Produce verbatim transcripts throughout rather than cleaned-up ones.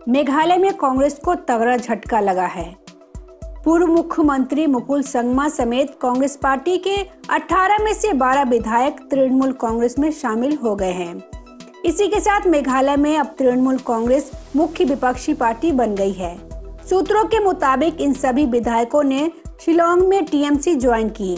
मेघालय में कांग्रेस को तगड़ा झटका लगा है। पूर्व मुख्यमंत्री मुकुल संगमा समेत कांग्रेस पार्टी के अठारह में से बारह विधायक तृणमूल कांग्रेस में शामिल हो गए हैं। इसी के साथ मेघालय में अब तृणमूल कांग्रेस मुख्य विपक्षी पार्टी बन गई है। सूत्रों के मुताबिक इन सभी विधायकों ने शिलांग में टीएमसी ज्वाइन की।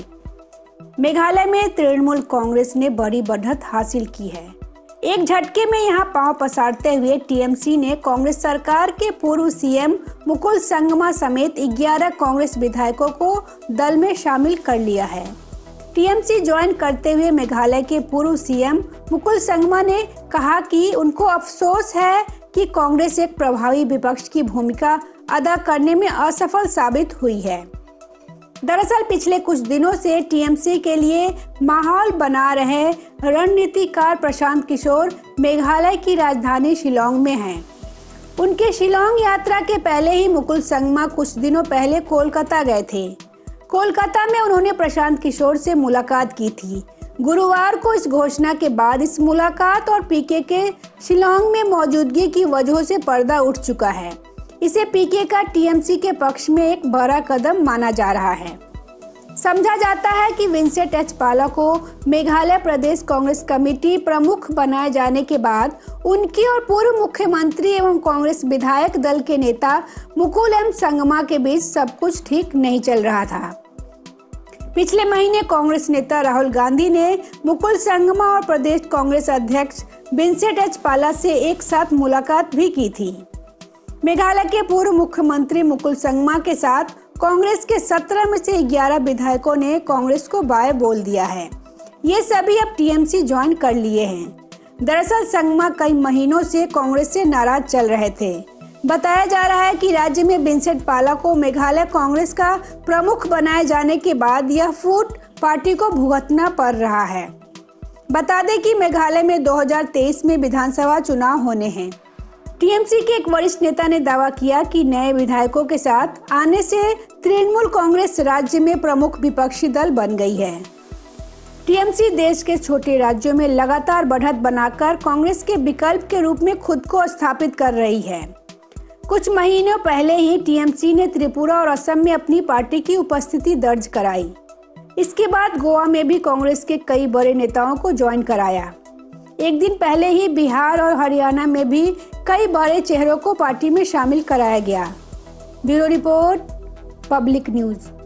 मेघालय में तृणमूल कांग्रेस ने बड़ी बढ़त हासिल की है। एक झटके में यहां पांव पसारते हुए टीएमसी ने कांग्रेस सरकार के पूर्व सीएम मुकुल संगमा समेत ग्यारह कांग्रेस विधायकों को दल में शामिल कर लिया है। टीएमसी ज्वाइन करते हुए मेघालय के पूर्व सीएम मुकुल संगमा ने कहा कि उनको अफसोस है कि कांग्रेस एक प्रभावी विपक्ष की भूमिका अदा करने में असफल साबित हुई है। दरअसल पिछले कुछ दिनों से टीएमसी के लिए माहौल बना रहे रणनीतिकार प्रशांत किशोर मेघालय की राजधानी शिलांग में हैं। उनके शिलांग यात्रा के पहले ही मुकुल संगमा कुछ दिनों पहले कोलकाता गए थे। कोलकाता में उन्होंने प्रशांत किशोर से मुलाकात की थी। गुरुवार को इस घोषणा के बाद इस मुलाकात और पीके के शिलांग में मौजूदगी की वजह से पर्दा उठ चुका है। इसे पीके का टीएमसी के पक्ष में एक बड़ा कदम माना जा रहा है। समझा जाता है कि विंसेंट एच पाला को मेघालय प्रदेश कांग्रेस कमेटी प्रमुख बनाए जाने के बाद उनकी और पूर्व मुख्यमंत्री एवं कांग्रेस विधायक दल के नेता मुकुल एम संगमा के बीच सब कुछ ठीक नहीं चल रहा था। पिछले महीने कांग्रेस नेता राहुल गांधी ने मुकुल संगमा और प्रदेश कांग्रेस अध्यक्ष विंसेंट एच पाला से एक साथ मुलाकात भी की थी। मेघालय के पूर्व मुख्यमंत्री मुकुल संगमा के साथ कांग्रेस के सत्रह में से ग्यारह विधायकों ने कांग्रेस को बाय बोल दिया है। ये सभी अब टीएमसी ज्वाइन कर लिए हैं। दरअसल संगमा कई महीनों से कांग्रेस से नाराज चल रहे थे। बताया जा रहा है कि राज्य में विंसेंट पाला को मेघालय कांग्रेस का प्रमुख बनाए जाने के बाद यह फूट पार्टी को भुगतना पड़ रहा है। बता दें कि मेघालय में दो हज़ार तेईस में विधानसभा चुनाव होने हैं। टीएमसी के एक वरिष्ठ नेता ने दावा किया कि नए विधायकों के साथ आने से तृणमूल कांग्रेस राज्य में प्रमुख विपक्षी दल बन गई है। टीएमसी देश के छोटे राज्यों में लगातार बढ़त बनाकर कांग्रेस के विकल्प के रूप में खुद को स्थापित कर रही है। कुछ महीनों पहले ही टीएमसी ने त्रिपुरा और असम में अपनी पार्टी की उपस्थिति दर्ज कराई। इसके बाद गोवा में भी कांग्रेस के कई बड़े नेताओं को ज्वाइन कराया। एक दिन पहले ही बिहार और हरियाणा में भी कई बड़े चेहरों को पार्टी में शामिल कराया गया। Bureau report, public news.